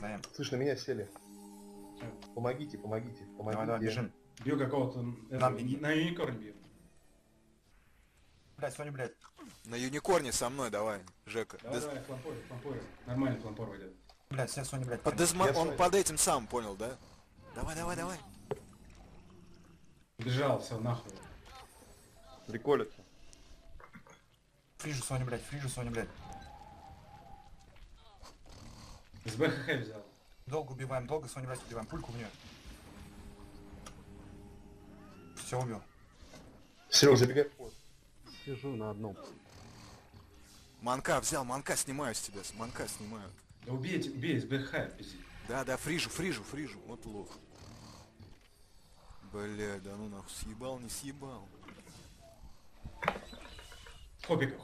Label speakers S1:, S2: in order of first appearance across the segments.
S1: Даем.
S2: Слышь, на меня сели. Помогите, помогите, помогите.
S1: Давай, бежим.
S3: Бью какого-то...
S1: Нам беги.
S3: На юникорн бью.
S1: Блядь, Соня, блядь.
S4: На юникорне со мной давай, Жека.
S3: Давай, давай, флампоры. Нормальный флампор выйдет.
S1: Блядь, все, Соня, блядь.
S4: Он
S2: Соня.
S4: под этим сам, понял, да? Давай, давай, давай.
S3: Бежал, все, нахуй.
S5: Приколится.
S1: Фрижу, Соня, блядь, фрижу, Соня, блядь.
S3: С БХХ взял.
S1: Долго убиваем, долго, Соня, блядь, убиваем. Пульку в нее. Все, убил.
S2: Серег, забегай в ход.
S5: Сижу на одном.
S4: Манка взял, манка снимаю с тебя, манка снимаю.
S3: Да убейте, убей, с БХХ, пизди.
S4: Да, фрижу, вот лох. Бля, да ну нахуй, съебал, не съебал.
S3: Хопик.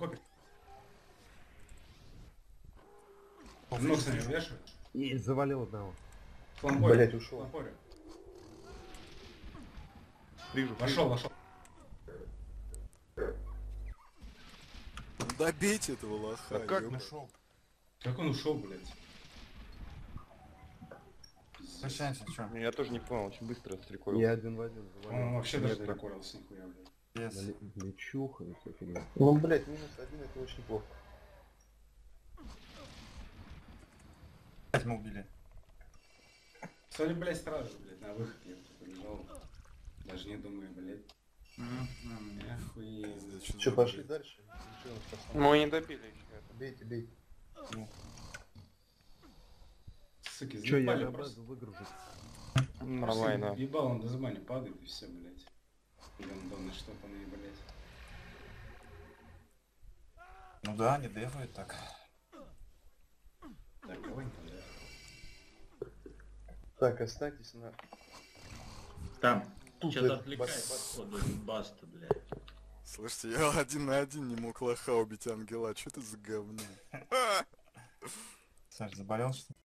S3: Нос на него вешаю.
S5: И завалил одного.
S3: Флампоре.
S2: Блять, ушел.
S3: Флампоре.
S5: Вижу.
S3: Вошел.
S4: Ну добейте этого лоха.
S5: Да как
S4: ёб.
S1: Нашел.
S3: Как он ушел, блядь?
S1: Прощаемся, чё?
S5: Я тоже не понял, очень быстро стрекой. Я один в один завалил.
S3: Он вообще даже прокурился, нихуя, блядь.
S1: Yes.
S5: Лечуха и все фигня.
S2: Ну, блять, минус один, это очень плохо.
S1: Блядь, мы убили.
S3: Соня, блядь, сразу, блядь, на выход я побежал. Даже не думаю, блядь. Охуеть.
S2: Че, пошли дальше? Ничего, пацаны.
S5: Мы не добили еще это.
S2: Бейте, бейте.
S3: Суки,
S5: Че, я
S3: заебали
S5: на
S3: просто.
S5: базу выгружу?
S3: Нормально. Ебал, он до зуба не падает и все, блядь. Гандоны штопаные, блядь.
S1: Ну да, не дефают так.
S3: Так, давай-ка, да.
S2: Так, останьтесь на...
S6: Там
S2: Тут
S6: что-то
S2: этот
S6: отвлекает,
S2: бас-
S6: походу, баста, блядь.
S4: Слушайте, я 1 на 1 не мог лоха убить ангела, что это за говно?
S1: Саш, заболел, что ли?